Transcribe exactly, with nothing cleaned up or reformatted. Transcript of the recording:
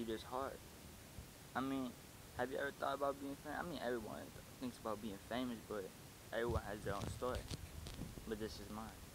be this hard. I mean, have you ever thought about being famous? I mean, everyone thinks about being famous, but everyone has their own story. But this is mine.